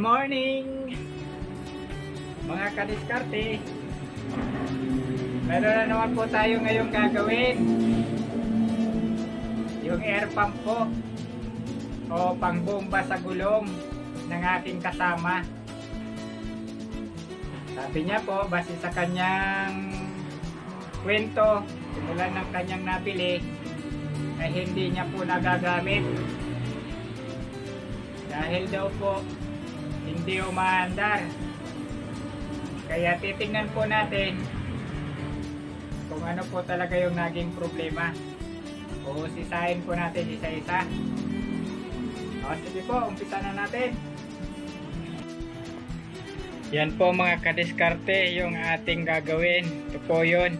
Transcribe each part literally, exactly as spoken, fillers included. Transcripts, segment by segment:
morning mga kadiskarte. Meron na naman po tayo ngayong gagawin, yung air pump po o pangbomba sa gulong ng aking kasama. Sabi niya po, base sa kanyang kwento, simulan ng kanyang nabili ay hindi niya po nagagamit dahil daw po hindi umaandar. Kaya titingnan po natin kung ano po talaga yung naging problema. Uhusisahin po natin isa-isa. O sige po, umpisa na natin. Yan po mga kadiskarte yung ating gagawin. Ito po yun.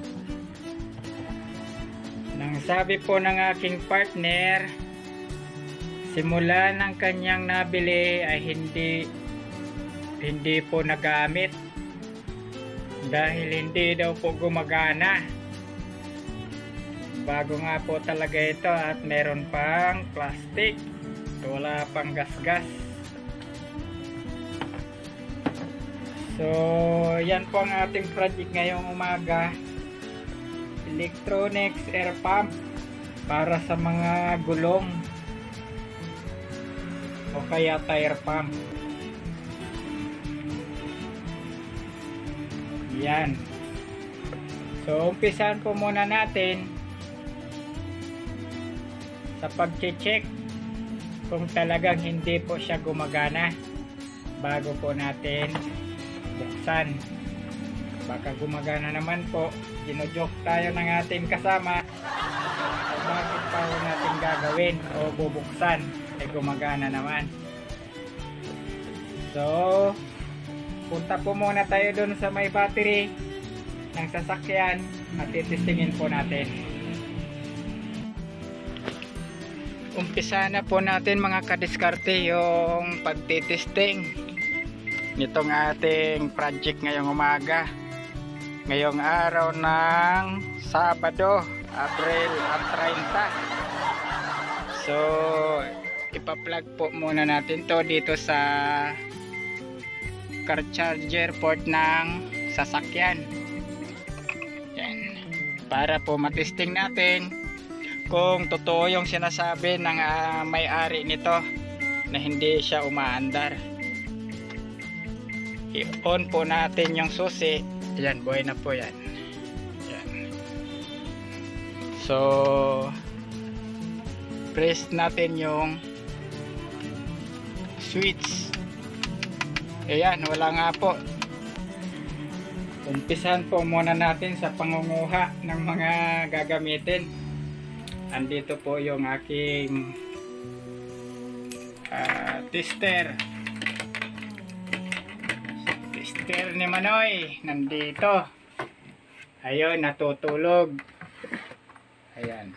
Nang sabi po ng aking partner, simula ng kanyang nabili ay hindi hindi po nagamit dahil hindi daw po gumagana. Bago nga po talaga ito at meron pang plastic, wala pang gasgas. So yan po ang ating project ngayong umaga, electronics air pump para sa mga gulong o kaya tire pump. Yan. So umpisan po muna natin sa pag-check kung talagang hindi po siya gumagana bago po natin buksan. Baka gumagana naman po, gino-joke tayo ng ating kasama, so bakit pa po natin gagawin o bubuksan ay gumagana naman. So punta po muna tayo dun sa may battery ng sasakyan at titestingin po natin. Umpisa na po natin mga kadiskarte yung pagtitesting nitong ating project ngayong umaga, ngayong araw ng Sabado, Abril thirty. So ipa-plug po muna natin to dito sa car charger port ng sasakyan. Yan. Para po matesting natin kung totoo yung sinasabi ng uh, may-ari nito na hindi siya umaandar. I-on po natin yung susi. Ayan, buhay na po yan. Ayan. So press natin yung switch. Ayan, wala nga po. Umpisan po muna natin sa pangunguha ng mga gagamitin. Andito po yung aking uh, tester. Tester ni Manoy. Nandito. Ayun, natutulog. Ayan.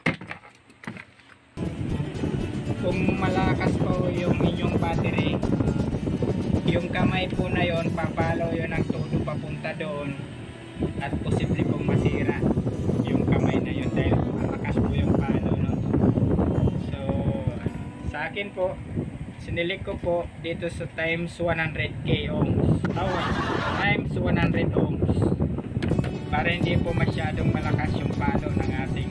Kung malakas po yung inyong battery, yung kamay po na yon, papalo yun ang todo papunta doon at posible pong masira yung kamay na yun dahil malakas po yung palo nun. So sa akin po, sinilik ko po dito sa times one hundred k ohms, oh, times one hundred ohms, para hindi po masyadong malakas yung palo ng ating,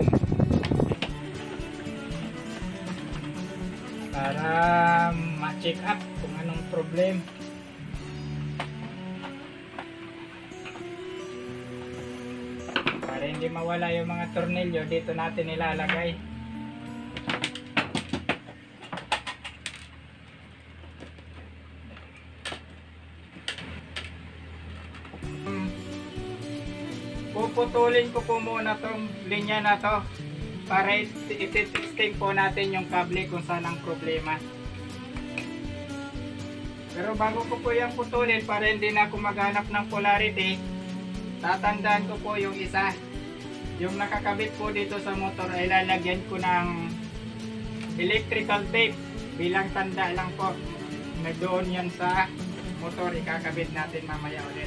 para ma-check up kung anong problem. Para hindi mawala yung mga tornilyo, dito natin ilalagay. Puputulin ko po muna tong linya na to para ititesting po natin yung kable kung saan ang problema. Pero bago ko po yung putulin, para hindi na ako maghanap ng polarity, tatandaan ko po yung isa. Yung nakakabit po dito sa motor ay lalagyan ko ng electrical tape bilang tanda lang po na doon yan sa motor. Ikakabit natin mamaya ulit.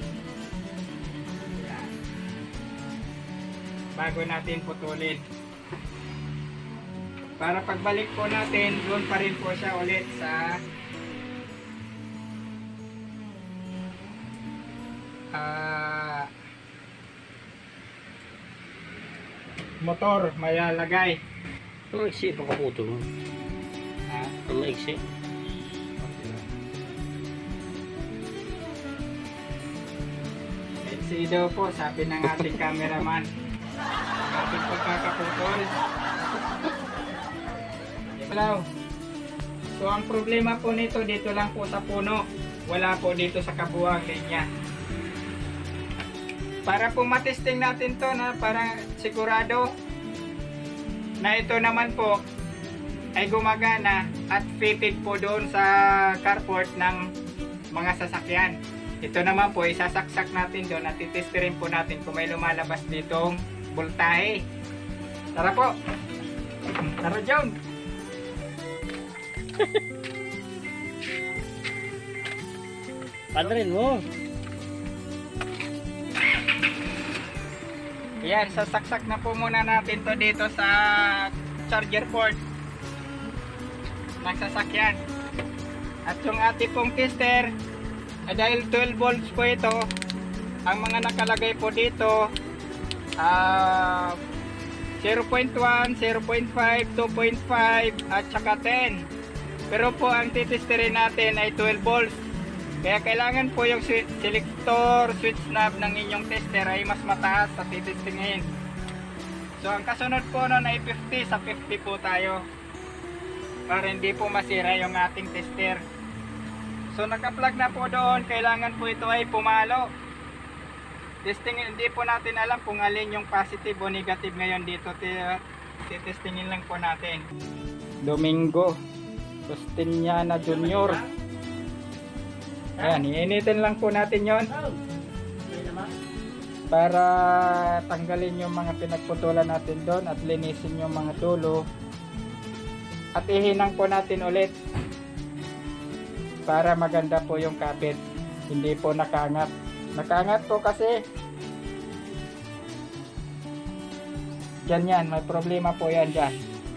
Yan. Bago natin putulin. Para pagbalik po natin, doon pa rin po siya ulit sa ah, motor malalagay. Ang maiksi pa kaputo mo. Ah, Ang maiksi. Etsy daw po, sabi ng ating cameraman. Ang ating pagkakaputol. Hello. So ang problema po nito dito lang po sa puno. Wala po dito sa kabuang linya. Para po matesting natin to na para sigurado na ito naman po ay gumagana at fitted po doon sa carport ng mga sasakyan. Ito naman po isasaksak natin doon at titesterin po natin kung may lumalabas ditong voltahe. Tara po. Tara John. Padarin mo. Yan, sasaksak na po muna natin to dito sa charger port ng sasakyan. At yung ating pong tester, eh, dahil twelve volts po ito, ang mga nakalagay po dito, uh, zero point one, zero point five, two point five, at saka ten. Pero po ang titesterin natin ay twelve volts. Kaya kailangan po yung selector switch knob ng inyong tester ay mas mataas sa titestingin. So ang kasunod po nun ay fifty, sa fifty po tayo para hindi po masira yung ating tester. So naka-plug na po doon, kailangan po ito ay pumalo. Testing, hindi po natin alam kung alin yung positive o negative ngayon dito. Titestingin lang po natin. Domingo Sustiniana Junior. Ayan, iinitin lang po natin yon para tanggalin yung mga pinagputulan natin doon at linisin yung mga dulo at ihinang po natin ulit para maganda po yung kapit, hindi po nakaangat. Nakaangat po kasi dyan yan, may problema po yan dyan.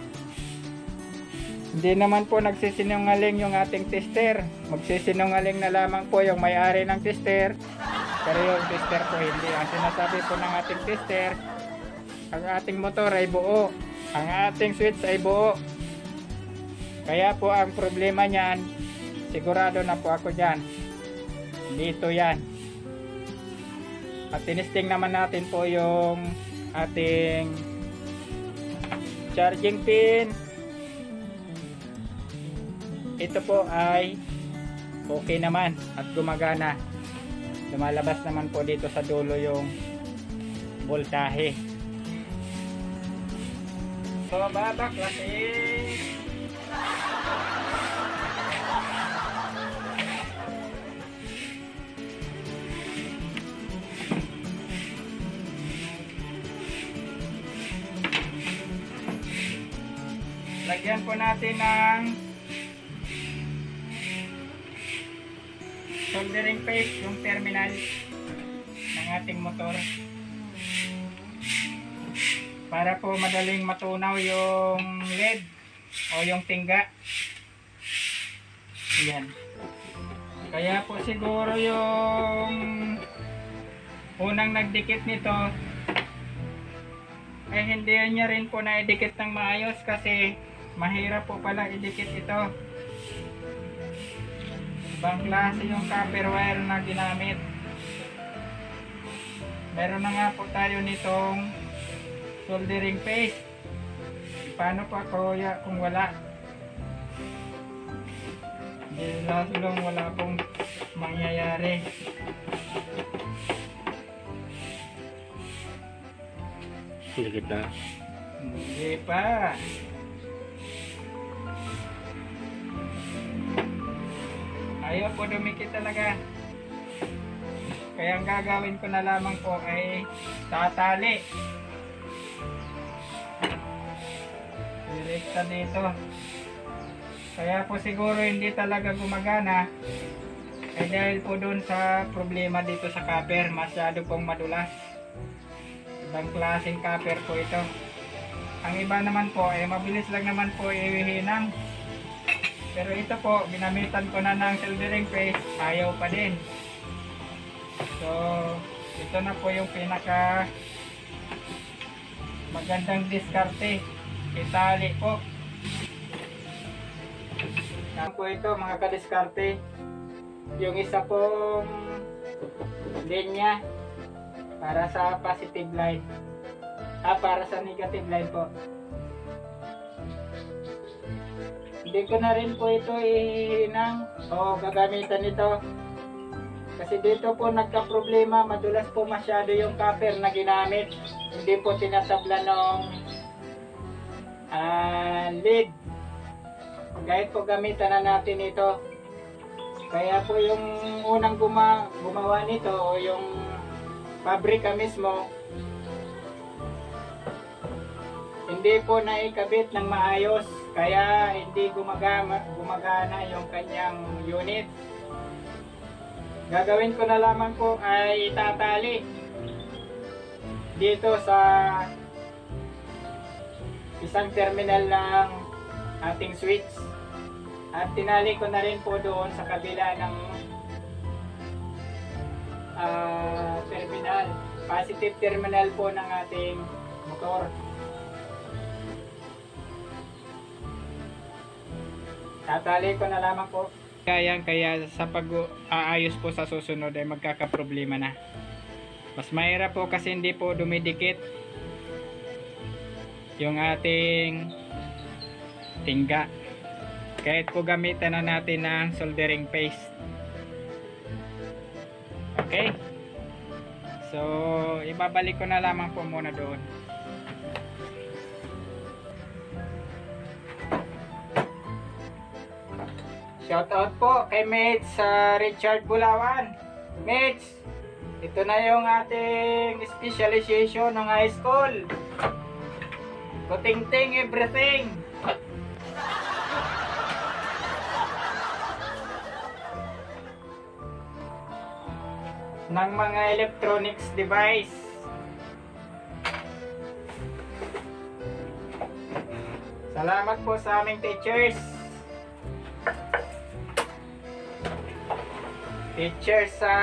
Hindi naman po nagsisinungaling yung ating tester. Magsisinungaling na lamang po yung may-ari ng tester. Pero yung tester po hindi. Ang sinasabi po ng ating tester, ang ating motor ay buo. Ang ating switch ay buo. Kaya po ang problema niyan, sigurado na po ako dyan. Dito yan. At tinisting naman natin po yung ating charging pin. Ito po ay okay naman at gumagana. Lumalabas naman po dito sa dulo yung voltahe. So babaklasin. Lagyan po natin ng soldering paste yung terminal ng ating motor para po madaling matunaw yung L E D o yung tingga. Ayan. Kaya po siguro yung unang nagdikit nito ay hindi niya rin po na-idikit ng maayos kasi mahirap po pala idikit ito. Ibang klase yung copper wire na ginamit. Meron na nga po tayo nitong soldering paste. Paano pa kuya kung wala? Hindi lang wala pong mangyayari. Dikit na. Hindi pa. Ayaw po dumikit talaga. Kaya ang gagawin ko na lamang po ay tatali. Direkta dito. Kaya po siguro hindi talaga gumagana. Ay dahil po dun sa problema dito sa copper. Masyado pong madulas. Ibang klaseng copper po ito. Ang iba naman po ay mabilis lang naman po iwihinang. Pero ito po, ginamitan ko na ng soldering paste, ayaw pa din. So, ito na po yung pinaka magandang diskarte. Itali po. Yan po ito mga kadiskarte. Yung isa pong linya para sa positive line. Ah, para sa negative line po. Hindi ko na rin po ito ihinang o gagamitan ito. Kasi dito po nagka-problema, madulas po masyado yung copper na ginamit. Hindi po tinatabla ng uh, lead. Kahit po gamitan na natin ito. Kaya po yung unang guma gumawa nito o yung pabrika mismo, hindi po naikabit ng maayos. Kaya hindi gumagana, gumagana yung kanyang unit. Gagawin ko na lamang po ay itatali dito sa isang terminal ng ating switch at tinali ko na rin po doon sa kabila ng uh, terminal, positive terminal po ng ating motor. Tatali ko na lamang po. Kaya, kaya sa pag-aayos po sa susunod ay magkakaproblema na. Mas mahirap po kasi hindi po dumidikit yung ating tingga. Kahit po gamitan na natin ng soldering paste. Okay? So, ibabalik ko na lamang po muna doon. Shout out po kay Mates sa uh, Richard Bulawan. Mates, ito na yung ating specialization ng high school. Kuting-ting everything. Ng mga electronics device. Salamat po sa aming teachers. Teacher sa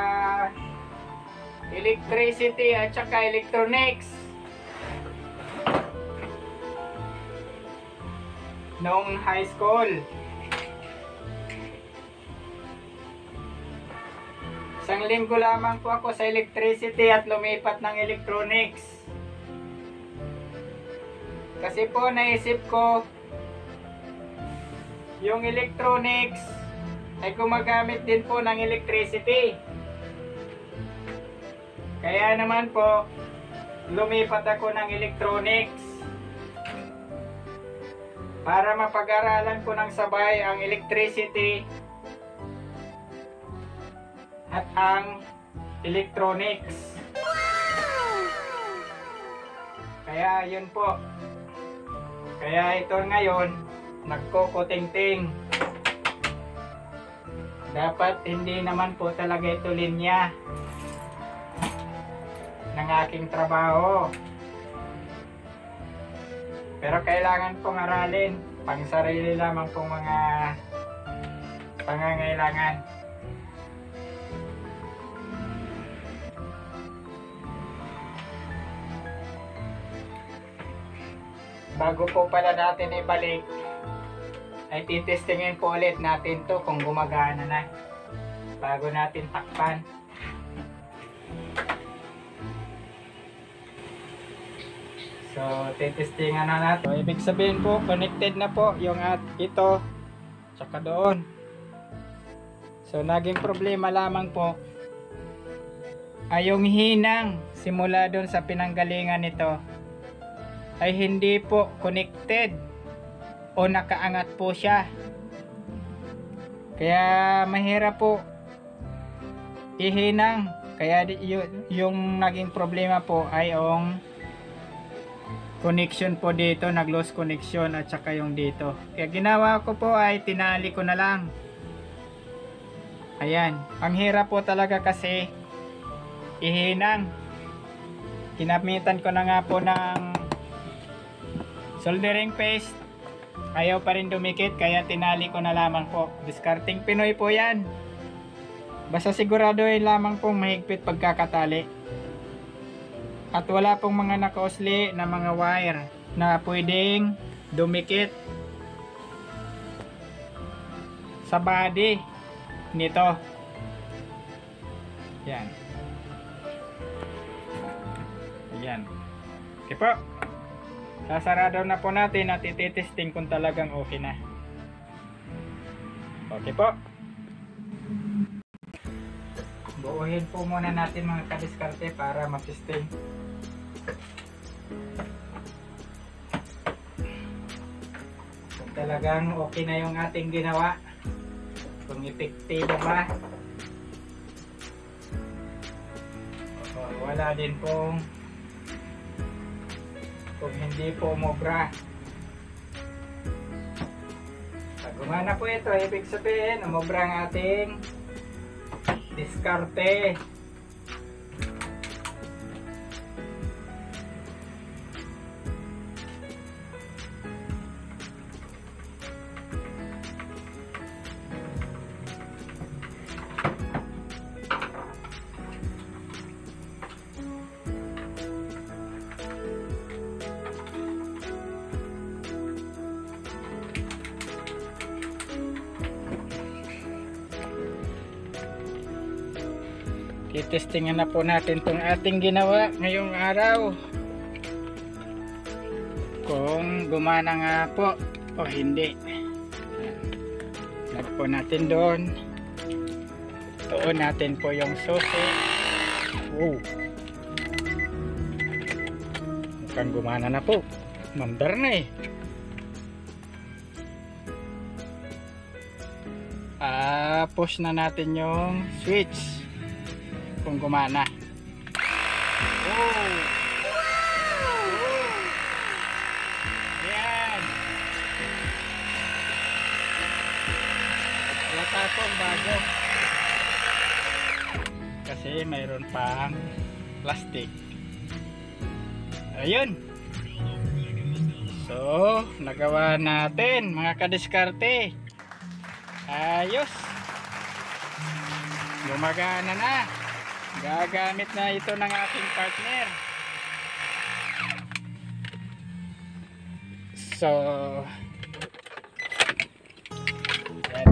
electricity at saka electronics noong high school. Isang linggo lamang po ako sa electricity at lumipat ng electronics. Kasi po naisip ko yung electronics ay gumagamit din po ng electricity. Kaya naman po, lumipat ako ng electronics para mapag-aralan ko ng sabay ang electricity at ang electronics. Kaya yun po. Kaya ito ngayon, nagkukuting-ting. Dapat hindi naman po talaga ito linya ng aking trabaho. Pero kailangan pong aralin pang sarili lamang pong mga pangangailangan. Bago po pala natin ibalik, ay titestingin po ulit natin to kung gumagana na bago natin takpan. So titestingan na natin. So, ibig sabihin po connected na po yung at ito tsaka doon. So naging problema lamang po ay yung hinang simula doon sa pinanggalingan nito ay hindi po connected o nakaangat po siya. Kaya mahirap po ihinang. Kaya yung, yung naging problema po ay yung connection po dito, nag lost connection at saka yung dito. Kaya ginawa ko po ay tinali ko na lang. Ayan, ang hirap po talaga kasi ihinang. Ginamitan ko na nga po ng soldering paste. Ayaw pa rin dumikit kaya tinali ko na lamang po. Discarding Pinoy po yan. Basta siguraduhin lamang pong mahigpit pagkakatali. At wala pong mga nakausli na mga wire na pwedeng dumikit sa body nito. Yan. Yan. Okay po. Sasarado na po natin at ititesting kung talagang okay na. Okay po. Buuhin po muna natin mga kadiskarte para matesting. Kung talagang okay na yung ating ginawa. Kung epektibo ba. O, wala din pong kung hindi po umobra. Pag gumana po ito, ibig sabihin umobra ang ating diskarte. Titestingan na po natin itong ating ginawa ngayong araw. Kung gumana nga po o hindi. Lag po natin doon. Tuon natin po yung susi. Wow. Mukhang gumana na po. Mandar na eh. Ah, push na natin yung switch. Kung gumana. Oh. Yan. Wala pong bago. Kasi mayroon pang plastic. Ayun. So, nagawa natin mga kadiskarte. Ayos. Gumagana na. Gagamit na ito ng aking partner. So, yan.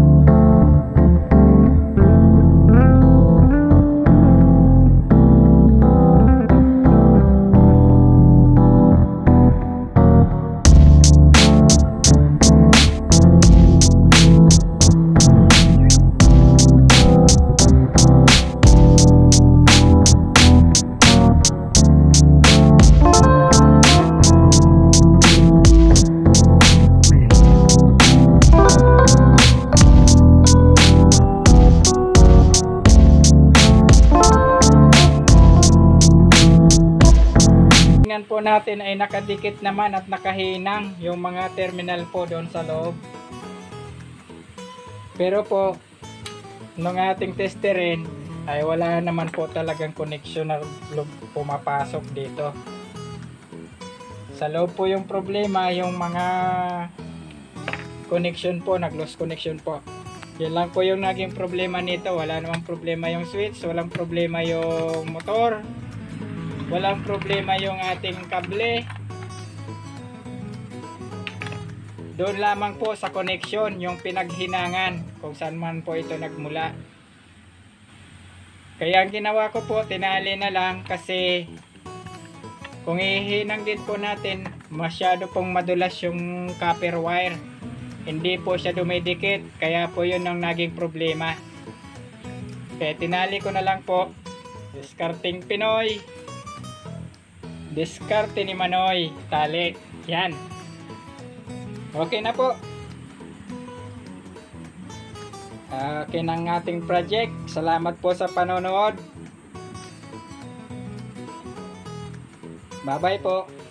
Po natin ay nakadikit naman at nakahinang yung mga terminal po doon sa loob. Pero po nung ating testerin ay wala naman po talagang connection na pumapasok dito. Sa loob po yung problema, yung mga connection po, nag-lost connection po. Yan lang po yung naging problema nito. Wala namang problema yung switch, walang problema yung motor. Walang problema yung ating kable. Doon lamang po sa connection, yung pinaghinangan, kung saan man po ito nagmula. Kaya ang ginawa ko po, tinali na lang kasi kung ihinang din po natin, masyado pong madulas yung copper wire. Hindi po siya dumidikit, kaya po yun ang naging problema. Kaya tinali ko na lang po. Discarding Pinoy. Diskarte ni Manoy, tali. Yan. Okay na po. Okay na ang ating project. Salamat po sa panonood. Bye bye po.